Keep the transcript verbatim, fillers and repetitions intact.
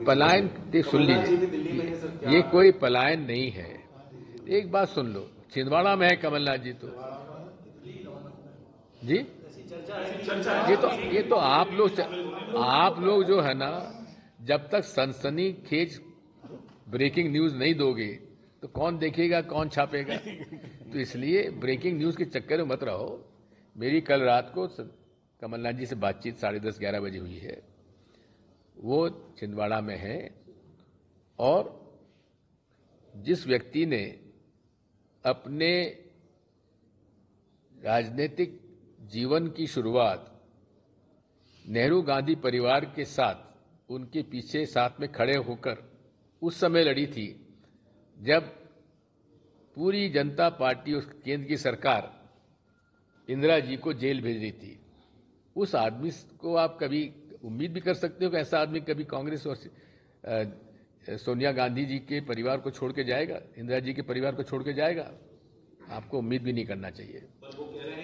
पलायन देख सुन लीजिए, ये कोई पलायन नहीं है। एक बात सुन लो, छिंदवाड़ा में है कमलनाथ जी तो जी, ये तो ये तो आप लोग आप लोग जो है ना, जब तक सनसनीखेज ब्रेकिंग न्यूज नहीं दोगे तो कौन देखेगा, कौन छापेगा। तो इसलिए ब्रेकिंग न्यूज के चक्कर में मत रहो। मेरी कल रात को कमलनाथ जी से बातचीत साढ़े दस ग्यारह बजे हुई है, वो छिंदवाड़ा में है। और जिस व्यक्ति ने अपने राजनीतिक जीवन की शुरुआत नेहरू गांधी परिवार के साथ, उनके पीछे साथ में खड़े होकर उस समय लड़ी थी जब पूरी जनता पार्टी, उस केंद्र की सरकार इंदिरा जी को जेल भेज रही थी। उस आदमी को आप कभी उम्मीद भी कर सकते हो कि ऐसा आदमी कभी कांग्रेस और सोनिया गांधी जी के परिवार को छोड़ के जाएगा, इंदिरा जी के परिवार को छोड़ के जाएगा? आपको उम्मीद भी नहीं करना चाहिए।